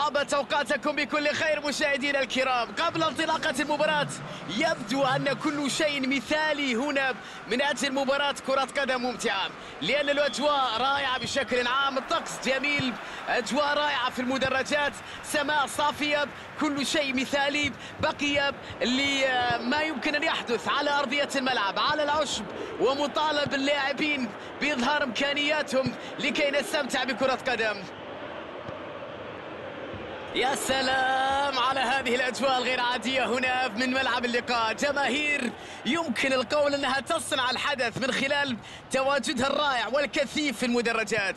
طابت أوقاتكم بكل خير مشاهدينا الكرام. قبل انطلاقة المباراة يبدو أن كل شيء مثالي هنا من أجل مباراة كرة قدم ممتعة، لأن الأجواء رائعة بشكل عام، الطقس جميل، أجواء رائعة في المدرجات، سماء صافية، كل شيء مثالي. بقي ما يمكن أن يحدث على أرضية الملعب على العشب، ومطالب اللاعبين بإظهار إمكانياتهم لكي نستمتع بكرة قدم. يا سلام على هذه الأجواء الغير عادية هنا من ملعب اللقاء. جماهير يمكن القول أنها تصنع الحدث من خلال تواجدها الرائع والكثيف في المدرجات.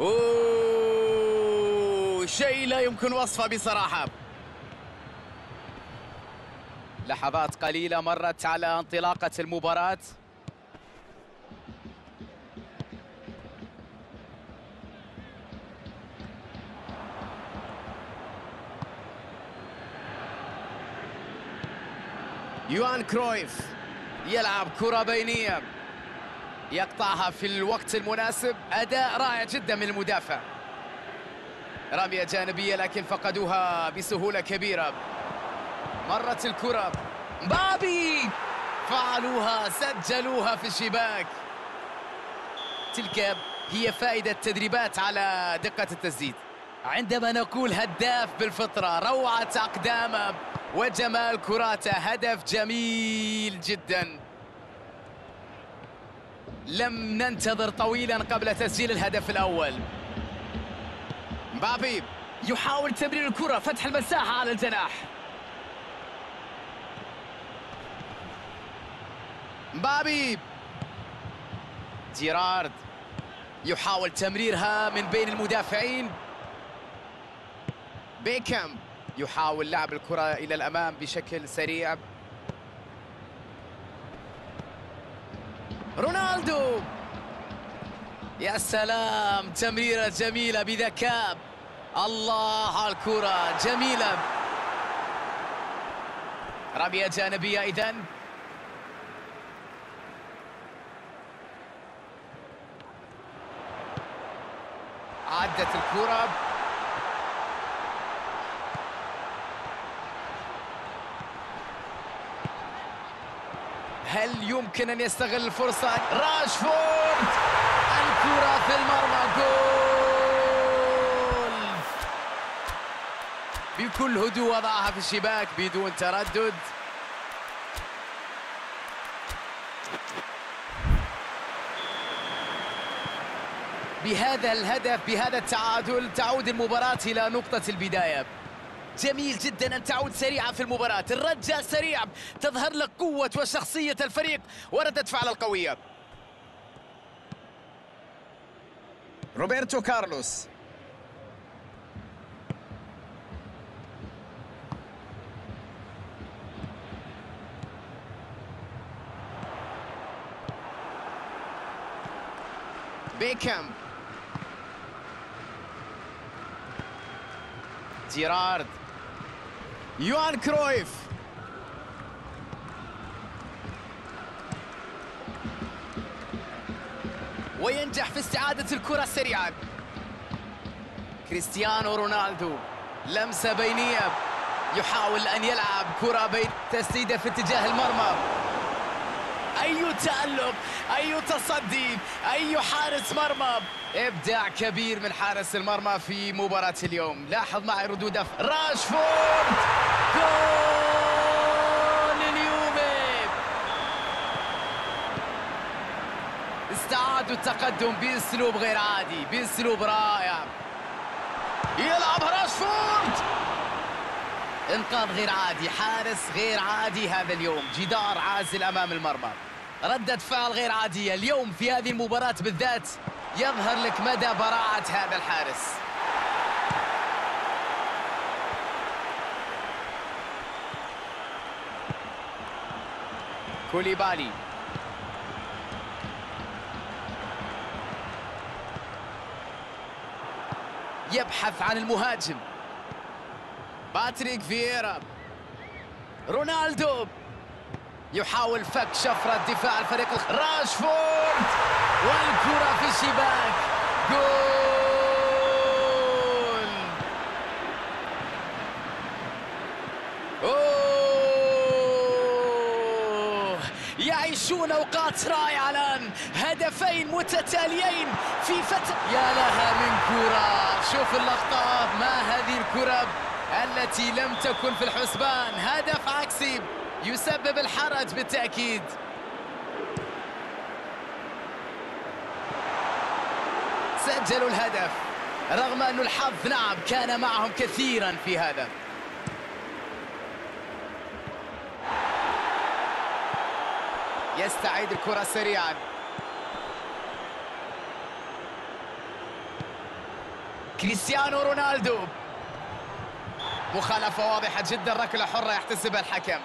شيء لا يمكن وصفه بصراحة. لحظات قليلة مرت على انطلاقة المباراة. يوهان كرويف يلعب كرة بينية، يقطعها في الوقت المناسب. أداء رائع جدا من المدافع. رمية جانبية لكن فقدوها بسهولة كبيرة. مرت الكرة، مبابي فعلوها، سجلوها في الشباك. تلك هي فائدة التدريبات على دقة التسديد. عندما نقول هداف بالفطرة، روعة أقدامه وجمال كراته، هدف جميل جدا. لم ننتظر طويلا قبل تسجيل الهدف الأول. مبابي يحاول تمرير الكرة، فتح المساحة على الجناح. مبابي، جيرارد يحاول تمريرها من بين المدافعين. بيكام يحاول لعب الكرة إلى الأمام بشكل سريع. رونالدو، يا سلام، تمريرة جميلة بذكاء. الله على الكرة، جميلة. رمية جانبية إذن. عدت الكرة، هل يمكن أن يستغل الفرصة؟ راشفورد، الكرة في المرمى، جول بكل هدوء، وضعها في الشباك بدون تردد. بهذا الهدف، بهذا التعادل، تعود المباراة إلى نقطة البداية. جميل جدا أن تعود سريعة في المباراة، الرجة سريع، تظهر لك قوة وشخصية الفريق وردة فعل القوية. روبرتو كارلوس، بيكام، جيرارد، يوهان كرويف، وينجح في استعادة الكرة سريعا. كريستيانو رونالدو، لمسة بينية، يحاول أن يلعب كرة بين، تسديدة في اتجاه المرمى. أي تألق، أي تصدي، أي حارس مرمى. إبداع كبير من حارس المرمى في مباراة اليوم. لاحظ معي ردود راشفورد، جول اليوم. استعادوا التقدم بأسلوب غير عادي، بأسلوب رائع. يلعبها راشفورد، انقاذ غير عادي، حارس غير عادي هذا اليوم، جدار عازل أمام المرمى. ردة فعل غير عادية اليوم في هذه المباراة بالذات، يظهر لك مدى براعة هذا الحارس. كوليبالي، يبحث عن المهاجم. باتريك فييرا، رونالدو يحاول فك شفرة دفاع الفريق. راشفورد، والكرة في الشباك، جول. يعيشون أوقات رائعة الآن، هدفين متتاليين في فترة. يا لها من كرة، شوف اللقطة، ما هذه الكرة التي لم تكن في الحسبان. هدف عكسي يسبب الحرج بالتأكيد. سجلوا الهدف رغم أن الحظ نعم كان معهم كثيرا في هذا. يستعيد الكرة سريعا. كريستيانو رونالدو، مخالفة واضحة جدا، ركلة حرة يحتسبها الحكم.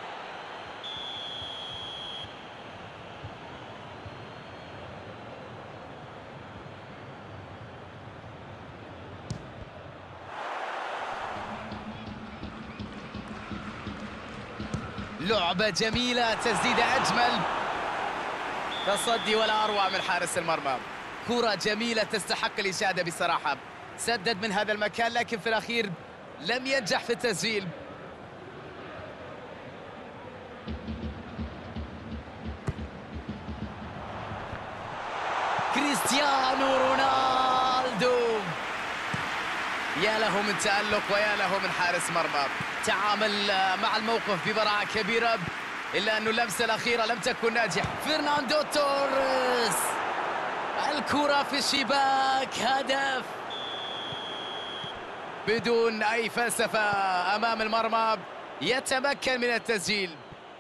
لعبة جميلة، تسديدة أجمل، تصدي ولا أروع من حارس المرمى. كرة جميلة تستحق الإشادة بصراحة. سدد من هذا المكان لكن في الأخير لم ينجح في التسجيل. كريستيانو رونالدو، يا له من تألق ويا له من حارس مرمى. تعامل مع الموقف ببراعة كبيرة، إلا أنه اللمسة الأخيرة لم تكن ناجحة. فرناندو توريس، الكرة في الشباك، هدف بدون أي فلسفة أمام المرمى، يتمكن من التسجيل.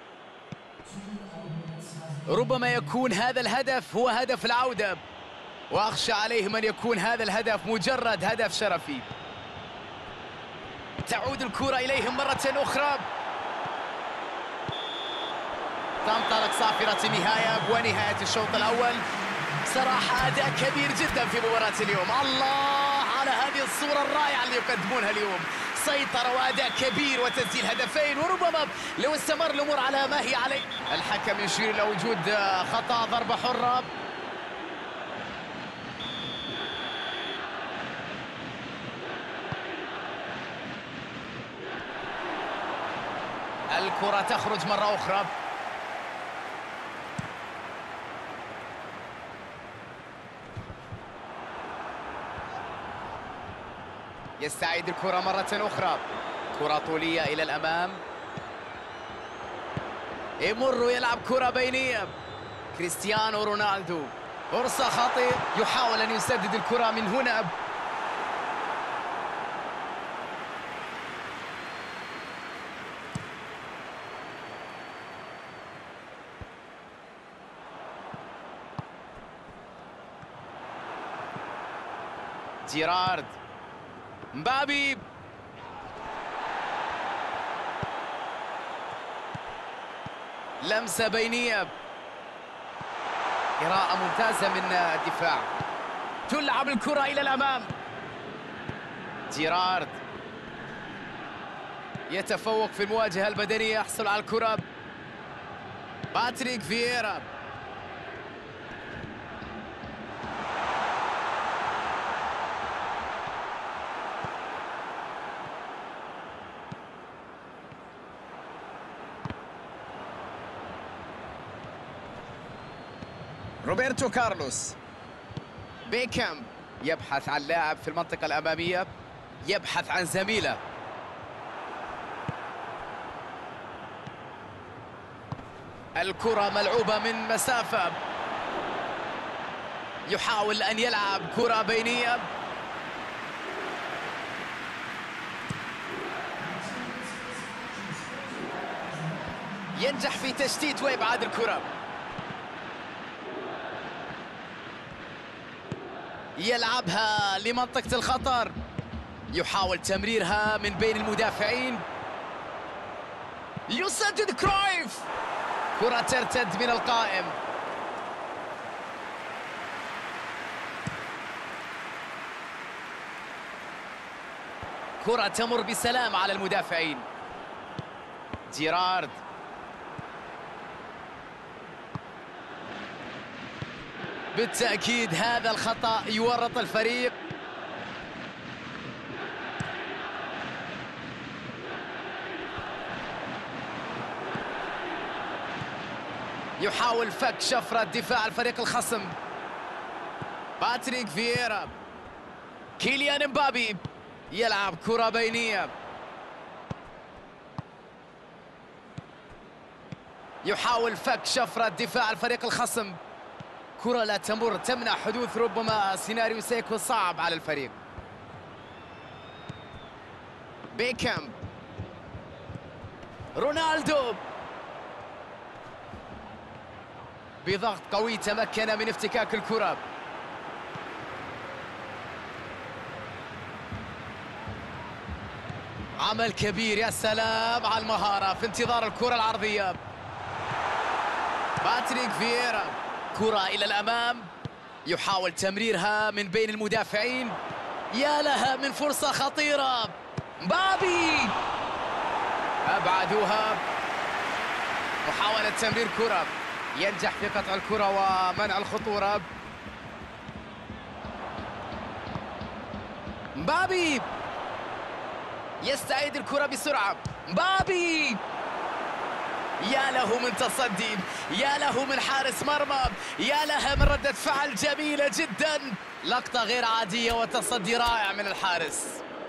ربما يكون هذا الهدف هو هدف العودة، وأخشى عليهم أن يكون هذا الهدف مجرد هدف شرفي. تعود الكرة إليهم مرة أخرى. تنطلق صافرة النهاية ونهاية الشوط الأول. صراحة أداء كبير جدا في مباراة اليوم. الله على هذه الصورة الرائعة اللي يقدمونها اليوم، سيطرة وأداء كبير وتسجيل هدفين، وربما لو استمر الأمور على ما هي عليه. الحكم يشير إلى وجود خطأ، ضربة حرة. الكرة تخرج مرة أخرى. يستعيد الكرة مرة أخرى، كرة طولية إلى الأمام. يمر يلعب كرة بينية. كريستيانو رونالدو، فرصة خطيرة، يحاول أن يسدد الكرة من هنا. جيرارد، مبابي، لمسة بينية، قراءة ممتازة من الدفاع. تلعب الكرة إلى الأمام. جيرارد يتفوق في المواجهة البدنية، يحصل على الكرة. باتريك فييرا، روبرتو كارلوس، بيكام يبحث عن لاعب في المنطقة الأمامية، يبحث عن زميله. الكرة ملعوبة من مسافة، يحاول أن يلعب كرة بينية. ينجح في تشتيت وإبعاد الكرة. يلعبها لمنطقة الخطر، يحاول تمريرها من بين المدافعين. يسدد كرويف، كرة ترتد من القائم. كرة تمر بسلام على المدافعين. جيرارد، بالتأكيد هذا الخطأ يورط الفريق. يحاول فك شفرة دفاع الفريق الخصم. باتريك فييرا، كيليان امبابي يلعب كرة بينية، يحاول فك شفرة دفاع الفريق الخصم. كرة لا تمر، تمنع حدوث ربما سيناريو سيكون صعب على الفريق. بيكام، رونالدو بضغط قوي تمكن من افتكاك الكرة. عمل كبير، يا سلام على المهارة في انتظار الكرة العرضية. باتريك فييرا، كرة إلى الأمام، يحاول تمريرها من بين المدافعين. يا لها من فرصة خطيرة، مبابي أبعدوها. محاولة تمرير كرة، ينجح في قطع الكرة ومنع الخطورة. مبابي يستعيد الكرة بسرعة. مبابي، يا له من تصدي، يا له من حارس مرمى، يا لها من ردة فعل جميلة جدا. لقطة غير عادية وتصدي رائع من الحارس.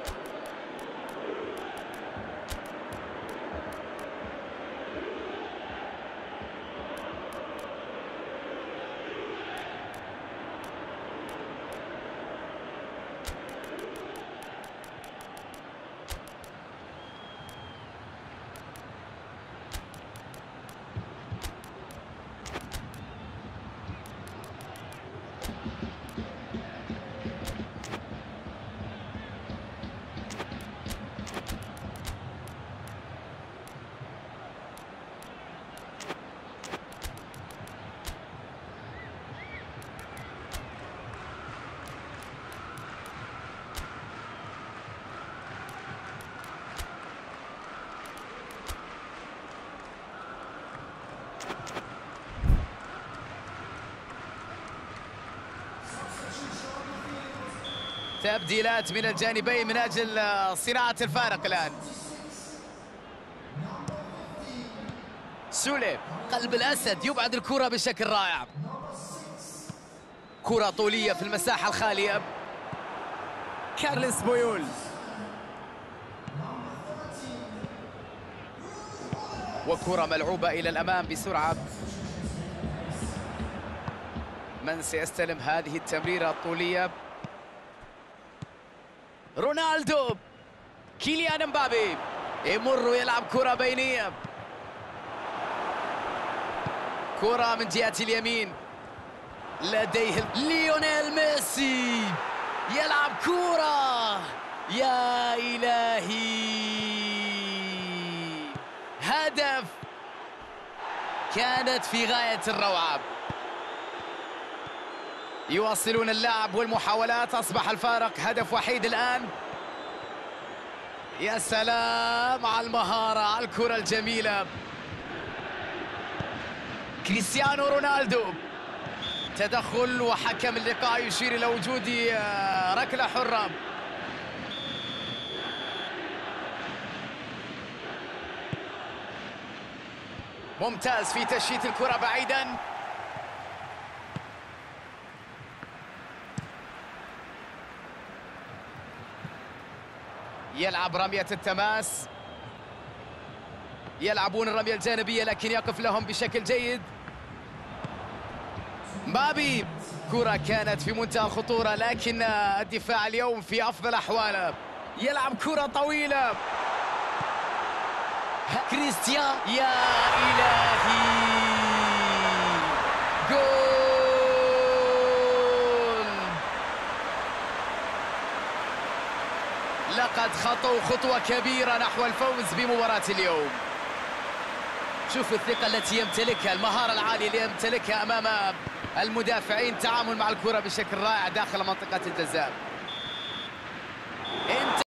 تبديلات من الجانبين من أجل صناعة الفارق الآن. سولي، قلب الأسد، يبعد الكرة بشكل رائع. كرة طولية في المساحة الخالية. كارلس بويول، وكرة ملعوبة إلى الأمام بسرعة. من سيستلم هذه التمريرة الطولية؟ رونالدو، كيليان امبابي يمر يلعب كرة بينية. كرة من جهة اليمين، لديه ليونيل ميسي يلعب كرة، يا إلهي، هدف، كانت في غاية الروعة. يواصلون اللعب والمحاولات، أصبح الفارق هدف وحيد الآن. يا سلام على المهارة، على الكرة الجميلة. كريستيانو رونالدو، تدخل وحكم اللقاء يشير إلى وجود ركلة حرة. ممتاز في تشييت الكرة بعيدا. يلعب رمية التماس، يلعبون الرمية الجانبية لكن يقف لهم بشكل جيد. مبابي، كرة كانت في منتهى الخطورة لكن الدفاع اليوم في أفضل أحواله. يلعب كرة طويلة، كريستيان، يا إلهي، جول! لقد خطوا خطوة كبيرة نحو الفوز بمباراة اليوم. شوفوا الثقة التي يمتلكها، المهارة العالية اللي يمتلكها أمام المدافعين، تعامل مع الكرة بشكل رائع داخل منطقة الجزاء.